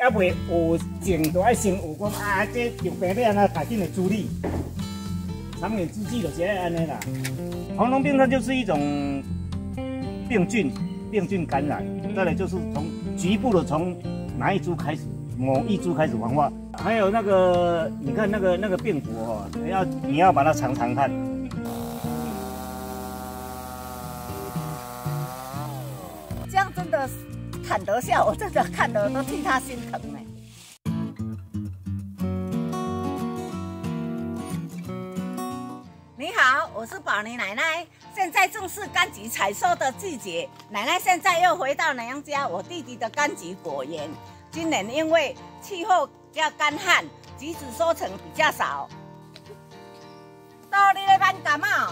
还未学种，就爱先学讲啊，这有病要安怎赶紧的处理。长远之计就是爱安尼啦。黄龙病它就是一种病菌感染，再来就是从局部的从哪一株开始，某一株开始黄化，还有那个你看那个病毒哦，你要把它尝尝看。 这样真的砍得下，我真的看得都替他心疼呢。你好，我是宝妮奶奶。现在正是柑橘采收的季节，奶奶现在又回到娘家我弟弟的柑橘果园。今年因为气候比较干旱，橘子收成比较少。到你咧挽柑仔哦？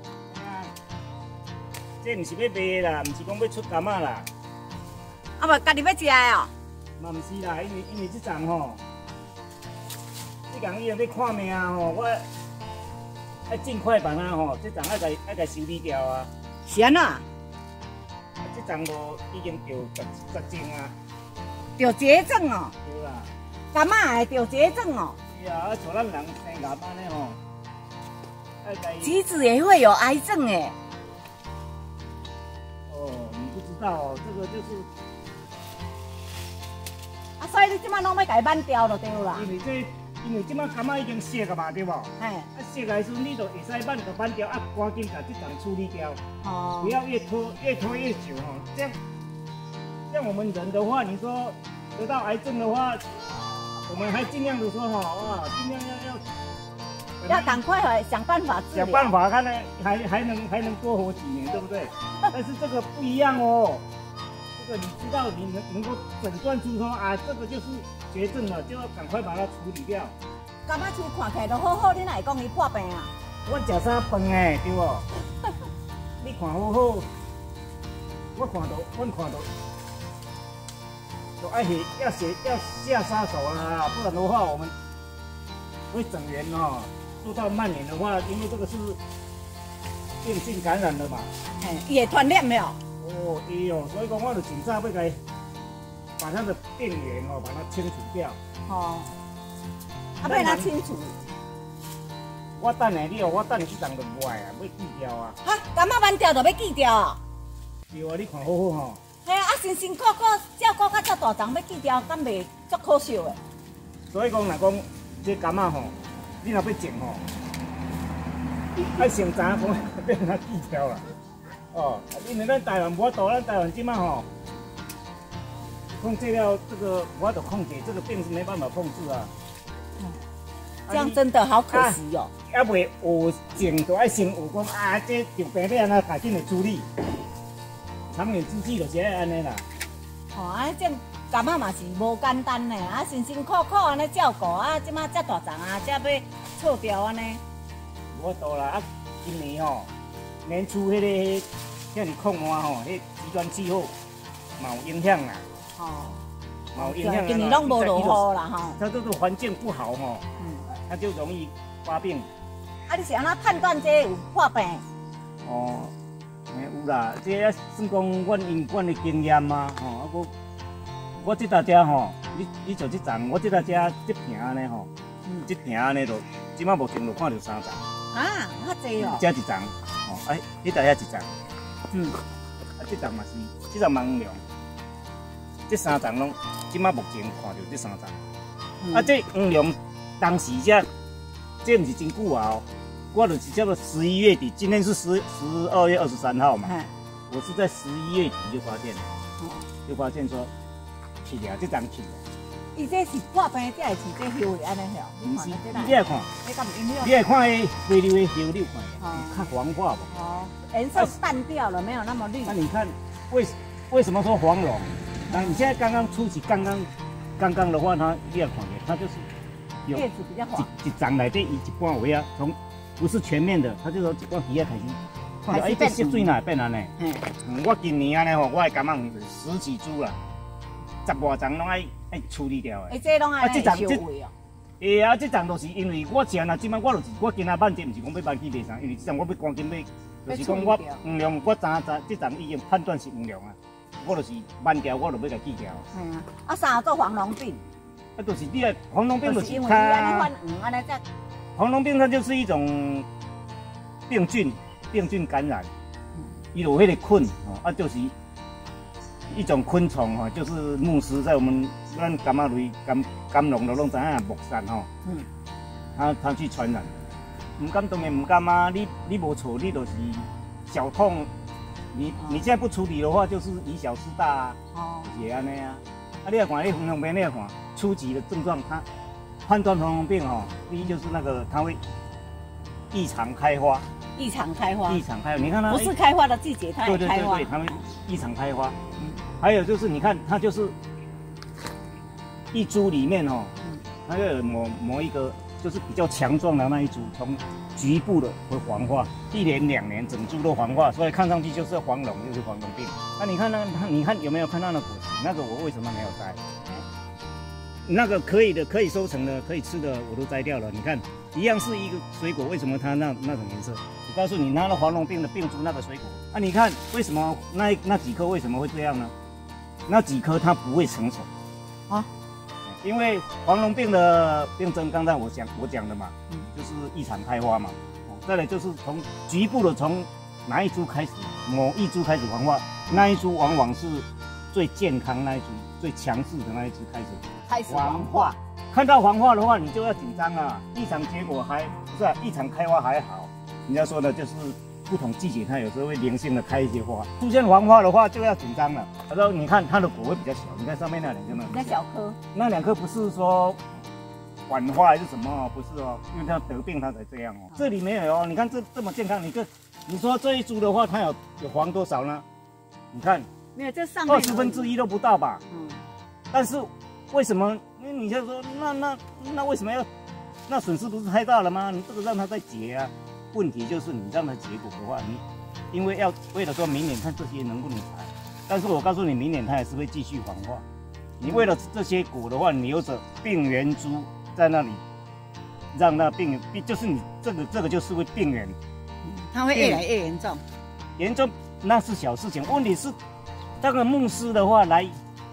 这不是要卖啦，不是讲要出柑仔啦。 啊不，家己要食的哦？ 嘛不是啦，因为这阵吼，这工以后要看命吼，我要尽快把它吼，这阵爱甲修理掉啊。 是安怎？ 这阵无已经着10斤啊。 着绝症哦？ 对啦。 柑仔会着绝症哦？ 是啊，像咱人生癌安尼吼，爱甲伊。 橘子也会有癌症哎。 哦，你不知道哦，这个就是。 啊，所以你即摆拢要甲伊挽掉就对啦。 因为即摆柑仔已经熟了嘛，对无？ 嘿。 啊，熟的时阵你就会使挽就挽掉，啊，赶紧把这阵处理掉。 哦。 不要越拖越久哦，这样像我们人的话，你说得到癌症的话，我们还尽量的说哈，哇，尽量要赶快想办法治疗。 想办法看呢，还能多活几年，对不对？但是这个不一样哦。这个你知道，你能够诊断出说啊，这个就是绝症了，就要赶快把它处理掉。 柑仔树看起来都好好，你哪会讲伊破病啊？ 我食啥饭诶，对不？你看好好，我看到，就要下杀手啦，不然的话我们会整员哦，做到蔓延的话，因为这个是病菌感染的嘛。 嘿，伊会传染没有？ 哦，会哦，所以讲我就尽早要该把它的病源哦，把它清除掉。 哦，啊，要哪清除？ 我等下你哦，我等下这阵就坏啊，要锯掉啊。 哈，柑仔挽掉就要锯掉啊？ 对啊，你看好好吼。 嘿啊，辛辛苦苦照顾到遮大丛要锯掉，敢袂足可惜的？ 所以讲，若讲这柑仔吼，你若要种吼，爱先查讲要哪锯掉啦。哦，因为咱台湾无法度，咱台湾即马吼控制了这个无法度控制，这个病是没办法控制啊。 这样真的好可惜哦。 还未学种，就爱先学讲啊，这有病要安怎赶紧的处理。长远之计就是爱安尼啦。 哦，啊，这柑仔嘛是无简单呢，啊，辛辛苦苦安尼照顾，啊，即马遮大丛啊，遮要错掉安尼。 无法度啦，啊，今年吼年初迄个遐尼酷热吼，迄极端气候嘛有影响啦。哦。嘛有影响。 今年拢无落雨啦吼。 它这个环境不好吼，它就容易发病。 啊，你是安怎判断这有破病？ 哦。有啦，这也算讲阮的经验嘛，吼，啊我这搭遮吼，你做这丛，我这搭遮这坪安尼吼，这坪安尼就，即摆目前就看到3丛。 啊，遐济哦。 遮一丛，吼，哎，你搭遐一丛，啊，这丛嘛是，这丛嘛黄龙，这3丛拢，即摆目前看到这3丛。啊，这黄龙当时这不是真久啊哦。我就是叫做11月底，今天是12月23号嘛。我是在11月底就发现了，就发现说起了这张起了。 伊这是破病，这还是这叶的安尼晓？ 你看，你来看，你来看迄灰溜的叶，你有看没？看黄化不？ 哦，颜色淡掉了，没有那么绿。 那你看为什么说黄龙？那你现在刚刚初期，刚刚的话，它你要看的，它就是有叶子比较黄， 一丛内底一半围啊，从不是全面的，它就说一半鱼啊开始，看到这色水哪变安尼？我今年安尼吼，我的柑仔10几株啦，10外丛拢爱处理掉的。 这拢爱收尾哦。 会啊，这丛就是因为我现在即摆我就是我今仔挽这，唔是讲要挽去卖啥，因为这丛我要赶紧要，就是讲我黄龙，我这丛已经判断是黄龙啊。 我就是慢条，我就要甲记条。 系啊，啊啥做黄龙病？ 啊，就是你啊，黄龙病就是因为安尼反安尼才。 黄龙病它就是一种病菌感染，伊有迄个菌啊，就是一种昆虫哈，就是牧师在我们咱甘仔类甘农都拢知影木杉吼，它去传染。唔甘当然唔甘啊，你无错，你就是小痛，你现在不处理的话，就是以小失大啊，也安尼啊。啊，你要看你黄龙病，你要看初级的症状，它判断黄龙病哦，第一就是那个它会异常开花。异常开花，你看它不是开花的季节，它也开花，对，它会异常开花。还有就是你看它就是一株里面哦，它有某一个就是比较强壮的那一株，从局部的会黄化，1年2年整株都黄化，所以看上去就是黄龙，就是黄龙病。那你看你看有没有看到那果实？那个我为什么没有摘？那个可以的，可以收成的，可以吃的我都摘掉了。你看，一样是一个水果，为什么它那种颜色？我告诉你，拿了黄龙病的病株那个水果，啊，你看为什么那几颗为什么会这样呢？那几颗它不会成熟啊，因为黄龙病的病症，刚才我讲的嘛，就是异常开花嘛。再来就是从局部的从哪一株开始，某一株开始黄化，那一株往往是最健康那一株、最强势的那一株开始黄化。看到黄化的话，你就要紧张啊！异常结果还不是啊，异常开花还好。人家说的就是不同季节，它有时候会零星的开一些花。出现黄花的话，就要紧张了。然后你看它的果会比较小，你看上面那2颗呢？比较小颗。那2颗不是说晚花还是什么？不是哦，因为它得病它才这样哦。这里没有哦，你看这么健康，你说这一株的话，它有黄多少呢？你看， 没有，这上面 1/20都不到吧？但是为什么？你就说那为什么要？那损失不是太大了吗？你这个让它再结啊。问题就是你让它结果的话，你因为为了说明年看这些能不能采，但是我告诉你，明年它还是会继续黄化。你为了这些果的话，你留着病原株在那里，让那病就是你这个就是会病原， 它会越来越严重。 严重那是小事情，问题是这个牧师的话来，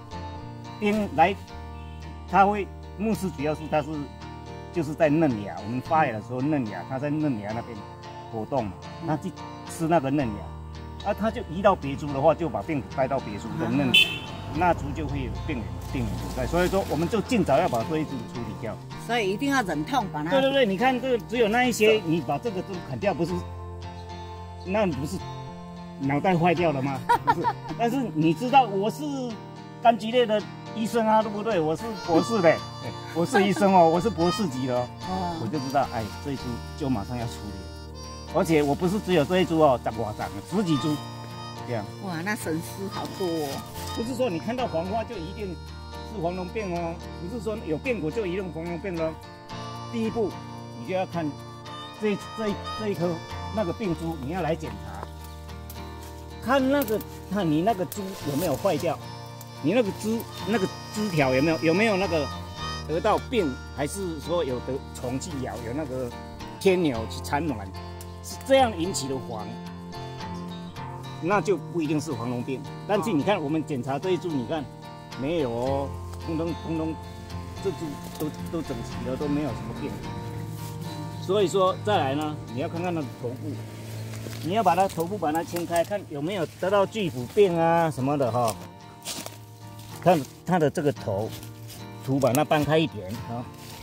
他会牧师主要是它是就是在嫩芽，我们发芽的时候嫩芽，它在嫩芽那边活动嘛，它去吃那个嫩芽，它就移到别株的话，就把病毒带到别株的嫩芽，那株就会有病原存在，所以说我们就尽早要把这一株处理掉。 所以一定要忍痛把它。 对，你看这个只有那一些，你把这个都砍掉，不是？那你不是脑袋坏掉了吗？不是，但是你知道我是柑橘类的医生啊，对不对？我是博士的，我是医生哦，我是博士级的哦，我就知道，哎，这一株就马上要处理，而且我不是只有这一株哦，长10几株，这样。 哇，那损失好多哦。 不是说你看到黄花就一定是黄龙病哦，不是说有变果就一定黄龙病咯。第一步，你就要看这一颗那个病株，你要来检查，看你那个株有没有坏掉。你那个枝条有没有那个得到病，还是说有得虫去咬，有那个天牛去产卵，是这样引起的黄，那就不一定是黄龙病。但是你看我们检查这一株，你看没有哦，通通这株都整齐了，都没有什么病。所以说再来呢，你要看看那个头部，你要把它头部把它清开，看有没有得到巨腐病啊什么的哈。看它的这个头把它掰开一点啊，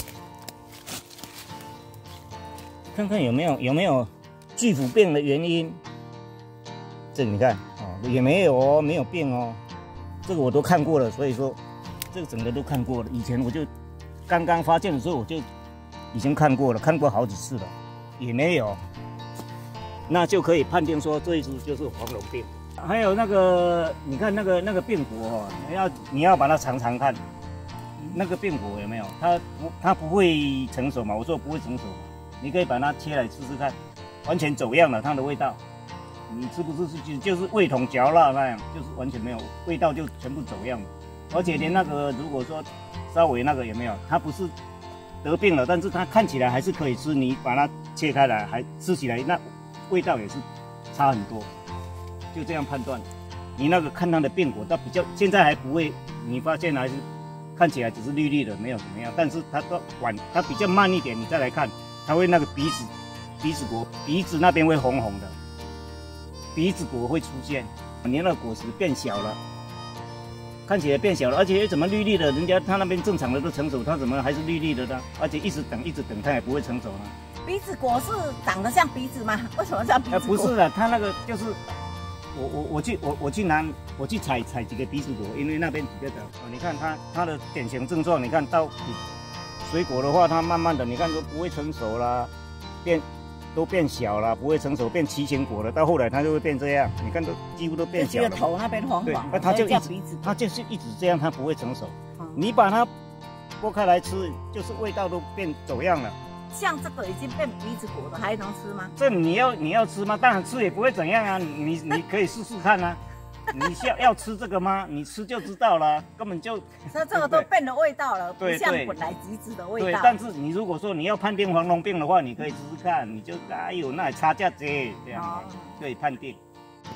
看看有没有巨腐病的原因。这个你看哦，也没有哦，没有病哦，这个我都看过了，所以说这个整个都看过了。以前我就刚刚发现的时候，我就已经看过好几次了，也没有，那就可以判定说这一株就是黄龙病。还有那个，你看那个病果哦，你要把它尝尝看，那个病果有没有？它不会成熟嘛？我说不会成熟，你可以把它切来吃吃看，完全走样了，它的味道，你吃不是就是味同嚼蜡那样，就是完全没有味道，就全部走样了。而且连那个如果说稍微那个有没有？它不是得病了，但是它看起来还是可以吃，你把它切开来，还吃起来那味道也是差很多。就这样判断， 你那个看它的变果，它比较现在还不会，你发现还是看起来只是绿绿的，没有怎么样。但是它都晚，它比较慢一点，你再来看，它会那个鼻子果，鼻子那边会红红的，鼻子果会出现，你那个果实变小了。看起来变小了，而且怎么绿绿的？人家他那边正常的都成熟，他怎么还是绿绿的呢？而且一直等，它也不会成熟呢。 鼻子果是长得像鼻子吗？为什么叫鼻子果？ 不是的，它那个就是我去采几个鼻子果，因为那边比较的。你看它的典型症状，你看到水果的话，它慢慢的你看都不会成熟啦，都变小了，不会成熟，变畸形果了。到后来它就会变这样，你看都几乎都变小了。 这个头那边黄黄， 那它就就是一直这样，它不会成熟。你把它剥开来吃，就是味道都走样了。 像这个已经变鼻子果的，还能吃吗？ 这你要吃吗？当然吃也不会怎样啊，你可以试试看啊。你要吃这个吗？你吃就知道了，根本就。 那这个都变了味道了，不像本来橘子的味道。 对，但是你如果说你要判定黄龙病的话，你可以试试看，你就哎呦那差价这样可以判定。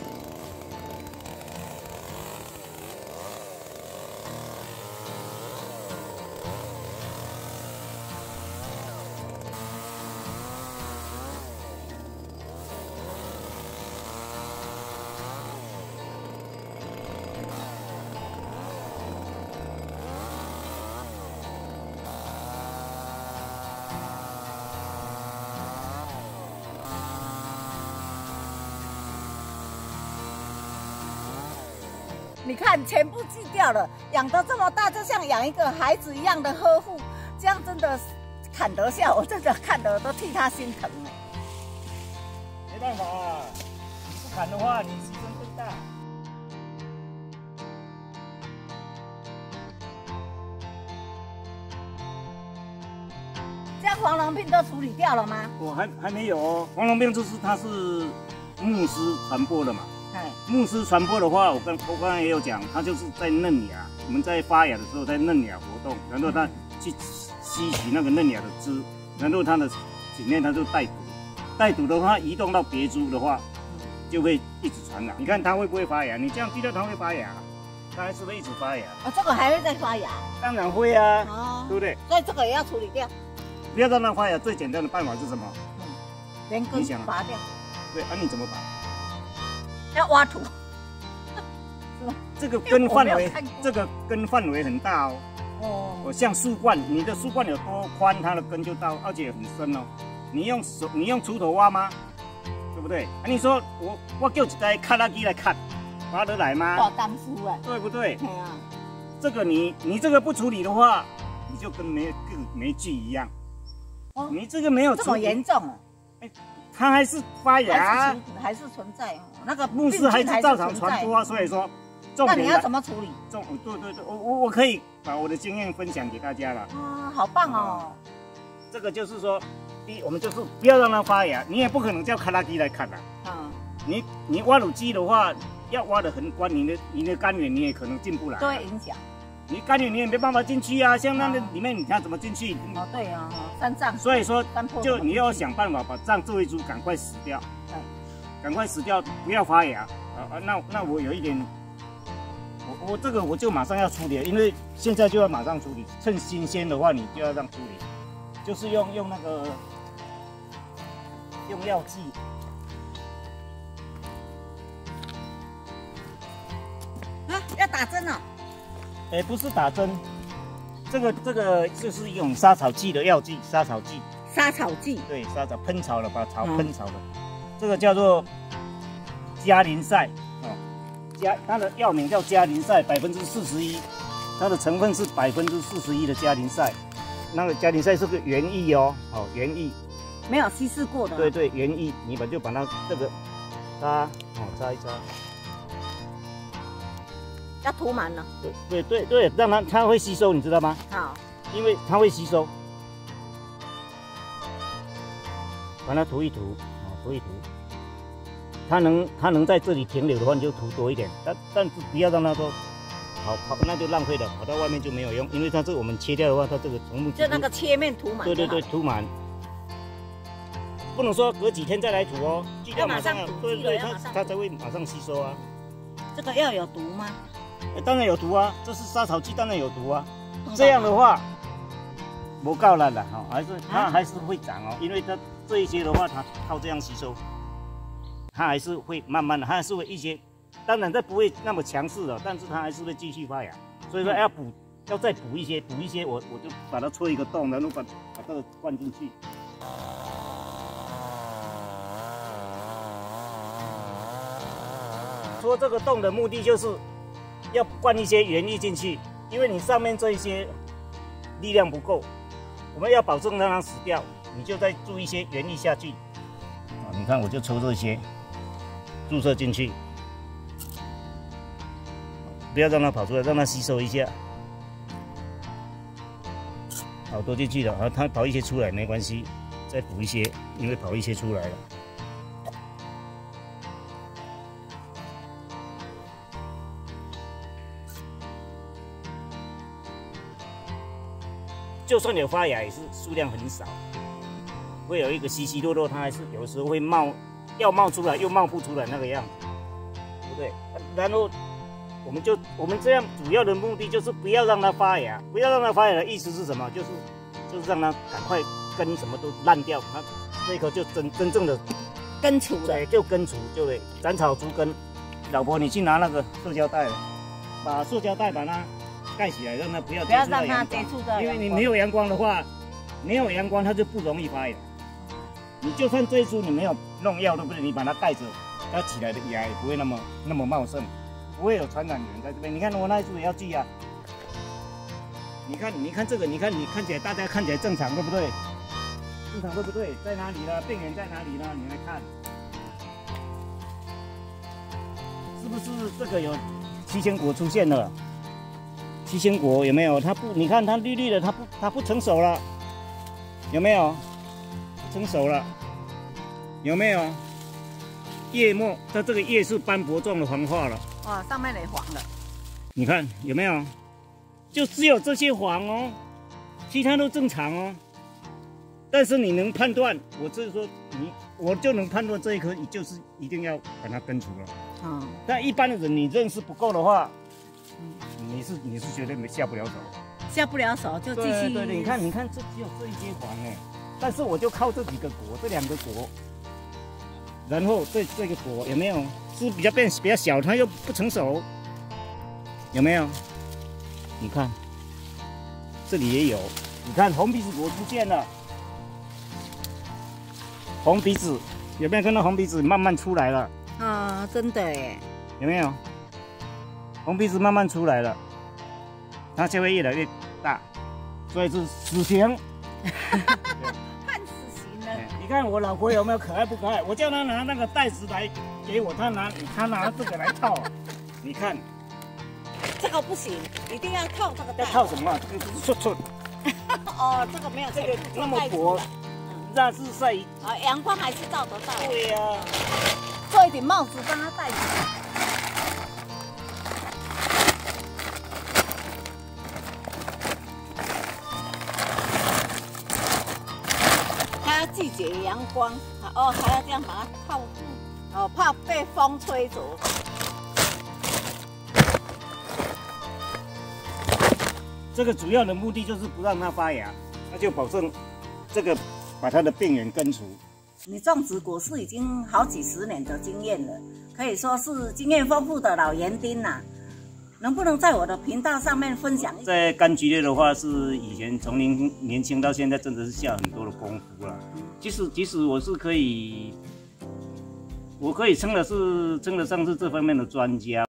你看，全部锯掉了，养得这么大，就像养一个孩子一样的呵护，这样真的砍得下，我真的看得都替他心疼哎。 没办法啊，你不砍的话，你牺牲更大。 这样黄龙病都处理掉了吗？ 我还没有哦，黄龙病就是它是牧师传播的嘛。牧师传播的话，我刚才也有讲，它就是在嫩芽，我们在发芽的时候在嫩芽活动，然后它去吸取那个嫩芽的汁，然后它的里面它就带毒，带毒的话移动到别株的话，就会一直传染。你看它会不会发芽？你这样锯掉它会发芽，它还是会一直发芽。 哦，这个还会再发芽？ 当然会啊，对不对？ 所以这个也要处理掉。 不要让它发芽，最简单的办法是什么？ 连根拔掉。 对啊，你怎么拔？ 要挖土， 这个根范围很大哦。像树冠，你的树冠有多宽，它的根就到，而且很深哦。你用锄头挖吗？对不对？啊，你说我叫一台卡拉机来砍，拔得来吗？ 好功夫哎， 对不对？对啊。这个你这个不处理的话，你就跟没锯一样。哦，你这个没有这么严重啊？ 哎，它还是发芽， 还是存在哦。那个牧师还是照常传播啊，所以说， 那你要怎么处理？ 对，我可以把我的经验分享给大家了。 啊，好棒哦！ 这个就是说，第一，我们就是不要让它发芽，你也不可能叫卡拉机来砍的。你挖土机的话，要挖得很宽，你的干源你也可能进不来， 都会影响。 你干源你也没办法进去啊，像那个里面你看怎么进去？ 哦，对啊，山障。 所以说，就你要想办法把障这一株赶快死掉。赶快死掉，不要发芽那我有一点，我这个我就马上要处理，因为现在就要马上处理。趁新鲜的话，你就要这样处理，就是用那个用药剂。 啊，要打针哦？ 哎，不是打针，这个就是用杀草剂的药剂，杀草剂。 杀草剂。对， 杀草喷草了，把草喷草了。这个叫做加林赛它的药名叫加林赛，41%，它的成分是41%的加林赛。那个加林赛是个原液哦，原液， 没有稀释过的。 对，原液，你就把它这个扎一扎， 要涂满了。 对，让它会吸收，你知道吗？好，因为它会吸收，把它涂一涂。它能在这里停留的话，你就涂多一点，但是不要让它说跑，那就浪费了，跑到外面就没有用，因为它这个我们切掉的话，它这个从木就那个切面涂满。对， 涂满，不能说隔几天再来涂哦，锯掉马上，对，它才会马上吸收啊。 这个药有毒吗？ 当然有毒啊，这是杀草剂，当然有毒啊。这样的话，不够了啦，哈，它还是会长哦，因为它这一些的话，它靠这样吸收，它还是会慢慢的，它还是会一些，当然它不会那么强势的，但是它还是会继续发芽。所以说要再补一些，我就把它戳一个洞，然后把这个灌进去。戳这个洞的目的就是要灌一些原力进去，因为你上面这一些力量不够，我们要保证让它死掉，你就再注一些原力下去。你看我就抽这些注射进去，不要让它跑出来，让它吸收一下。好多进去了，好，它跑一些出来没关系，再补一些，因为跑一些出来了。就算有发芽，也是数量很少，会有一个稀稀落落，它还是有时候会要冒出来又冒不出来那个样子，对不对？然后我们这样主要的目的就是不要让它发芽，不要让它发芽的意思是什么？就是让它赶快根什么都烂掉，它这一棵就真正的根除了， 对，就根除，就对，斩草除根。老婆，你去拿那个塑胶袋，把塑胶袋把它盖起来，让它不要让它接触到阳光， 因为你没有阳光的话，没有阳光它就不容易发芽。你就算最初你没有弄药，对不对？你把它盖着，它起来的芽也不会那么茂盛，不会有传染源在这边。你看我那一株也要锯啊。你看这个，你看起来大家看起来正常，对不对？正常对不对？在哪里呢？病源在哪里呢？你来看，是不是这个有七仙果出现了？七仙果有没有？它不，你看它绿绿的，它不成熟了，有没有？不成熟了，有没有？叶末，它这个叶是斑驳状的黄化了。 哇，上面也黄了。你看有没有？就只有这些黄哦，其他都正常哦。但是你能判断，我就是说我就能判断这一棵就是一定要把它根除了。但一般的人你认识不够的话，你是绝对下不了手。下不了手就继续。对，你看，这只有这一些黄哎，但是我就靠这几个果，这2个果，然后这个果有没有是比较小，它又不成熟，有没有？你看，这里也有，你看红鼻子果出现了，红鼻子有没有看到红鼻子慢慢出来了？ 啊，真的耶， 有没有？红鼻子慢慢出来了，它就会越来越大，所以是死刑。 判死刑了。 你看我老婆有没有可爱不可爱？我叫她拿那个袋子来给我，她拿这个来套，你看。 这个不行，一定要套这个袋。 要套什么？这个不是寸。 哦，这个没有这个那么薄，那是晒阳光还是照得到。 对呀。 做一顶帽子帮它戴起来。它要拒绝阳光，还要这样把它套住，怕被风吹走。 这个主要的目的就是不让它发芽，那就保证这个把它的病源根除。你种植果树已经好几10年的经验了，可以说是经验丰富的老园丁啦。能不能在我的频道上面分享？在柑橘类的话，是以前从年轻到现在，真的是下很多的功夫了。即使我是可以称得上是这方面的专家。